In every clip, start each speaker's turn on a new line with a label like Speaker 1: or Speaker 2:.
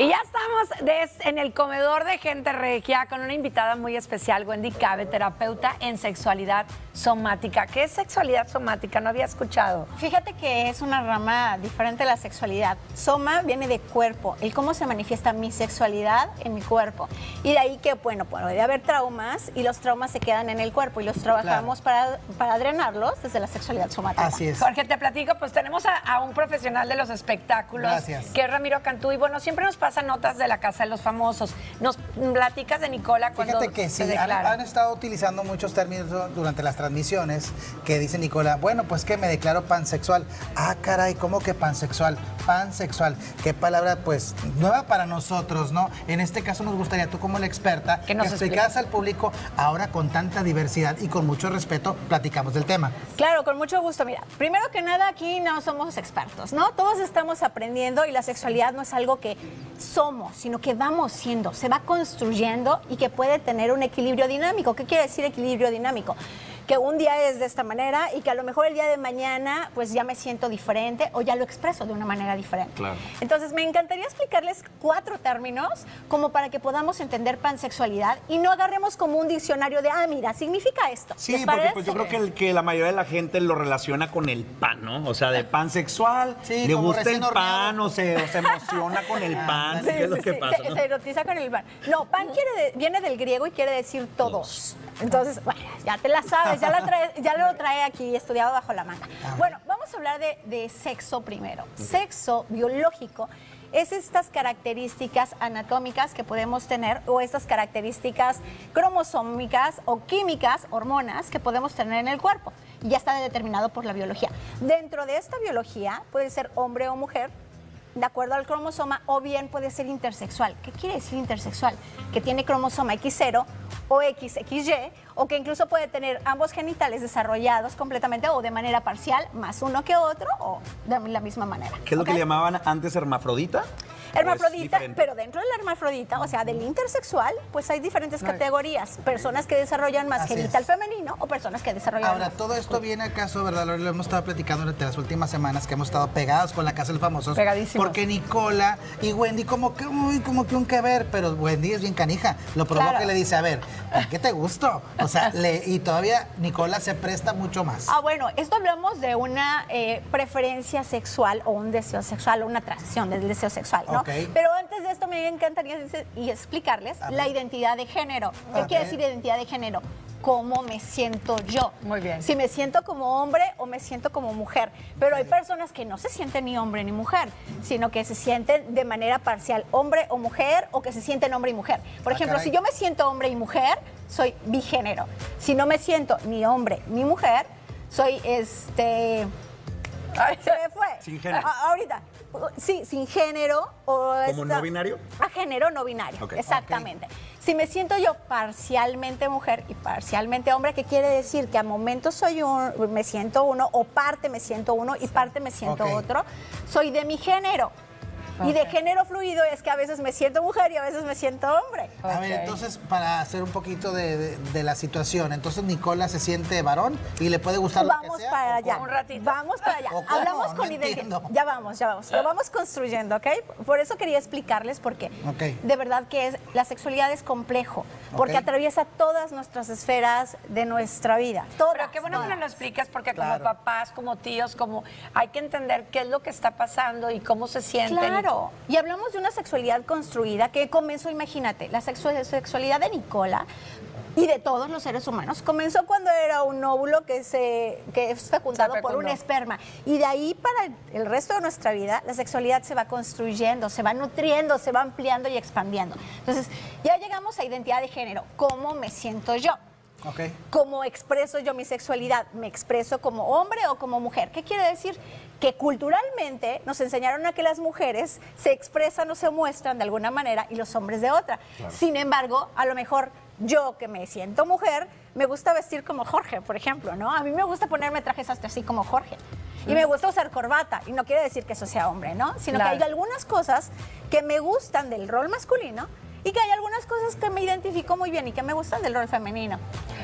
Speaker 1: Y ya estamos en el comedor de Gente Regia con una invitada muy especial, Wendy Cabe, terapeuta en sexualidad somática. ¿Qué es sexualidad somática? No había escuchado.
Speaker 2: Fíjate que es una rama diferente de la sexualidad. Soma viene de cuerpo, el cómo se manifiesta mi sexualidad en mi cuerpo. Y de ahí que, bueno, puede haber traumas y los traumas se quedan en el cuerpo y los trabajamos para drenarlos desde la sexualidad somática.
Speaker 3: Así es.
Speaker 1: Jorge, te platico, pues tenemos a un profesional de los espectáculos.
Speaker 3: Gracias.
Speaker 1: Que es Ramiro Cantú. Y bueno, siempre nos pasa notas de la Casa de los Famosos. Nos platicas de Nicola cuando
Speaker 3: Fíjate que
Speaker 1: se
Speaker 3: sí,
Speaker 1: declara.
Speaker 3: han estado utilizando muchos términos durante las transmisiones que dice Nicola, bueno, pues que me declaro pansexual. Ah, caray, ¿cómo que pansexual? Pansexual. Qué palabra, pues, nueva para nosotros, ¿no? En este caso nos gustaría, tú como la experta, que
Speaker 1: nos
Speaker 3: explicaras al público, ahora con tanta diversidad y con mucho respeto, platicamos del tema.
Speaker 2: Claro, con mucho gusto. Mira, primero que nada, aquí no somos expertos, ¿no? Todos estamos aprendiendo y la sexualidad no es algo que somos, sino que vamos siendo, se va construyendo y que puede tener un equilibrio dinámico. ¿Qué quiere decir equilibrio dinámico? Que un día es de esta manera y que a lo mejor el día de mañana pues ya me siento diferente o ya lo expreso de una manera diferente.
Speaker 4: Claro.
Speaker 2: Entonces me encantaría explicarles 4 términos como para que podamos entender pansexualidad y no agarremos como un diccionario de, mira, significa esto.
Speaker 4: Sí,
Speaker 2: ¿Les
Speaker 4: porque
Speaker 2: parece?
Speaker 4: pues, yo creo que la mayoría de la gente lo relaciona con el pan, ¿no? O sea, de pan sexual,
Speaker 3: Sí,
Speaker 4: le
Speaker 3: como
Speaker 4: gusta el
Speaker 3: recién horneado.
Speaker 4: pan o se emociona con el pan.
Speaker 2: Sí,
Speaker 4: ¿Qué es lo
Speaker 2: sí,
Speaker 4: que
Speaker 2: sí,
Speaker 4: pasa?
Speaker 2: se,
Speaker 4: ¿no?
Speaker 2: se erotiza con el pan. No, pan viene del griego y quiere decir todos. Entonces, bueno, ya te la sabes, ya lo trae aquí estudiado bajo la manga. Bueno, vamos a hablar de sexo primero. Sexo biológico es estas características anatómicas que podemos tener o estas características cromosómicas o químicas, hormonas, que podemos tener en el cuerpo. Y ya está determinado por la biología. Dentro de esta biología puede ser hombre o mujer, de acuerdo al cromosoma, o bien puede ser intersexual. ¿Qué quiere decir intersexual? Que tiene cromosoma X0 o XXY, o que incluso puede tener ambos genitales desarrollados completamente o de manera parcial, más uno que otro, o de la misma manera.
Speaker 4: ¿Qué es lo que
Speaker 2: ¿Ok?
Speaker 4: le llamaban antes hermafrodita?
Speaker 2: Hermafrodita,
Speaker 4: diferente?
Speaker 2: pero dentro del hermafrodita, o sea, del intersexual, pues hay diferentes categorías. Personas que desarrollan más
Speaker 3: Así
Speaker 2: genital
Speaker 3: es.
Speaker 2: femenino o personas que desarrollan
Speaker 3: Ahora,
Speaker 2: más.
Speaker 3: todo esto viene acaso, ¿verdad? Lo hemos estado platicando durante las últimas semanas que hemos estado pegados con la Casa de los Famosos.
Speaker 1: Pegadísimos.
Speaker 3: Porque Nicola y Wendy como que un que ver, pero Wendy es bien canija. Lo provoca
Speaker 2: Claro.
Speaker 3: y le dice, a ver, ¿por qué te gustó? O sea, y todavía Nicola se presta mucho más.
Speaker 2: Bueno, esto hablamos de una preferencia sexual o un deseo sexual o una transición del deseo sexual, ¿no?
Speaker 3: Ok.
Speaker 2: Pero antes de esto me encantaría explicarles la identidad de género. ¿Qué
Speaker 3: Ok.
Speaker 2: quiere decir identidad de género? ¿Cómo me siento yo?
Speaker 1: Muy bien.
Speaker 2: Si me siento como hombre o me siento como mujer. Pero hay personas que no se sienten ni hombre ni mujer, sino que se sienten de manera parcial hombre o mujer, o que se sienten hombre y mujer. Por ejemplo,
Speaker 3: caray.
Speaker 2: si yo me siento hombre y mujer, soy bigénero. Si no me siento ni hombre ni mujer, soy Ay, se me fue.
Speaker 4: Sin género.
Speaker 2: Ahorita. Sí, sin género.
Speaker 4: ¿Como no binario?
Speaker 2: A género no binario,
Speaker 4: Ok.
Speaker 2: exactamente. Si me siento yo parcialmente mujer y parcialmente hombre, ¿qué quiere decir? Que a momentos me siento uno, o parte me siento uno y parte me siento
Speaker 3: Ok.
Speaker 2: otro. Soy de mi género. Y de género fluido es que a veces me siento mujer y a veces me siento hombre.
Speaker 3: A ver, entonces, para hacer un poquito de la situación, entonces Nicola se siente varón y le puede gustar lo que
Speaker 2: Vamos
Speaker 3: sea.
Speaker 2: para
Speaker 3: ¿o
Speaker 2: allá.
Speaker 3: cómo?
Speaker 1: Un ratito.
Speaker 2: Vamos para allá.
Speaker 3: ¿O cómo?
Speaker 2: Hablamos
Speaker 3: No
Speaker 2: con identidad.
Speaker 3: entiendo.
Speaker 2: Ya vamos. Lo vamos construyendo, ¿ok? Por eso quería explicarles porque
Speaker 3: Ok.
Speaker 2: de verdad que la sexualidad es complejo, porque
Speaker 3: Ok.
Speaker 2: atraviesa todas nuestras esferas de nuestra vida. Todas,
Speaker 1: Pero qué bueno que
Speaker 2: todas.
Speaker 1: nos lo explicas porque
Speaker 3: Claro.
Speaker 1: como papás, como tíos, como hay que entender qué es lo que está pasando y cómo se sienten.
Speaker 2: Claro, y hablamos de una sexualidad construida que comenzó, imagínate, la sexualidad de Nicola y de todos los seres humanos comenzó cuando era un óvulo que es fecundado
Speaker 1: Se
Speaker 2: por un
Speaker 1: fecundó.
Speaker 2: esperma. Y de ahí para el resto de nuestra vida, la sexualidad se va construyendo, se va nutriendo, se va ampliando y expandiendo. Entonces, ya llegamos a identidad de género. ¿Cómo me siento yo?
Speaker 3: Ok.
Speaker 2: ¿Cómo expreso yo mi sexualidad? ¿Me expreso como hombre o como mujer? ¿Qué quiere decir? Que culturalmente nos enseñaron a que las mujeres se expresan o se muestran de alguna manera y los hombres de otra. Sin embargo, a lo mejor yo que me siento mujer, me gusta vestir como Jorge, por ejemplo, ¿no? A mí me gusta ponerme trajes hasta así como Jorge. Y me gusta usar corbata. Y no quiere decir que eso sea hombre, ¿no? Sino
Speaker 1: Claro.
Speaker 2: que hay algunas cosas que me gustan del rol masculino y que hay algunas cosas que me identifico muy bien y que me gustan del rol femenino.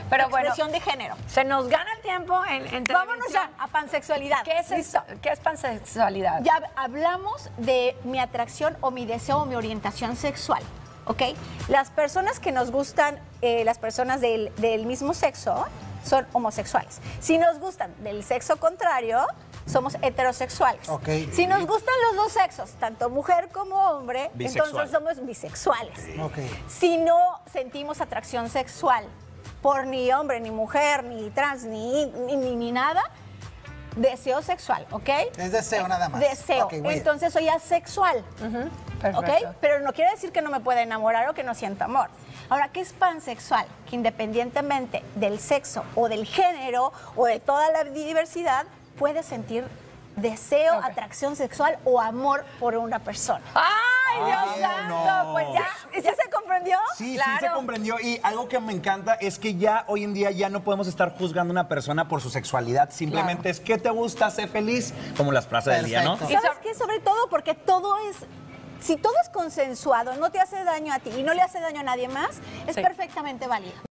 Speaker 1: Pero bueno,
Speaker 2: expresión de género.
Speaker 1: se nos gana el tiempo en
Speaker 2: Vámonos
Speaker 1: televisión.
Speaker 2: ya a pansexualidad.
Speaker 1: ¿Qué es
Speaker 2: ¿Listo?
Speaker 1: eso? ¿Qué es pansexualidad?
Speaker 2: Ya hablamos de mi atracción o mi deseo o mi orientación sexual, ¿ok? Las personas que nos gustan, las personas del mismo sexo, son homosexuales. Si nos gustan del sexo contrario, somos heterosexuales.
Speaker 3: Ok.
Speaker 2: Si nos gustan los dos sexos, tanto mujer como hombre,
Speaker 4: Bisexual.
Speaker 2: entonces somos bisexuales.
Speaker 3: Ok.
Speaker 2: Si no sentimos atracción sexual por ni hombre, ni mujer, ni trans, ni nada, deseo sexual, ¿ok?
Speaker 3: Es deseo nada más.
Speaker 2: Deseo.
Speaker 3: Ok, muy bien.
Speaker 2: Entonces soy asexual.
Speaker 1: Perfecto.
Speaker 2: ¿Ok? Pero no quiere decir que no me pueda enamorar o que no sienta amor. Ahora, ¿qué es pansexual? Que independientemente del sexo o del género o de toda la diversidad, puede sentir deseo,
Speaker 1: Ok.
Speaker 2: atracción sexual o amor por una persona.
Speaker 1: ¡Ay, Dios santo!
Speaker 4: no.
Speaker 1: Pues ya.
Speaker 2: ¿Sí se comprendió?
Speaker 4: Sí, sí
Speaker 1: Claro.
Speaker 4: se comprendió. Y algo que me encanta es que ya hoy en día ya no podemos estar juzgando a una persona por su sexualidad. Simplemente es que te gusta, sé feliz, como las frases del día, ¿no?
Speaker 3: Perfecto.
Speaker 2: ¿Sabes qué? Sobre todo porque todo es... Si todo es consensuado, no te hace daño a ti y no le hace daño a nadie más, es
Speaker 1: Sí.
Speaker 2: perfectamente válido.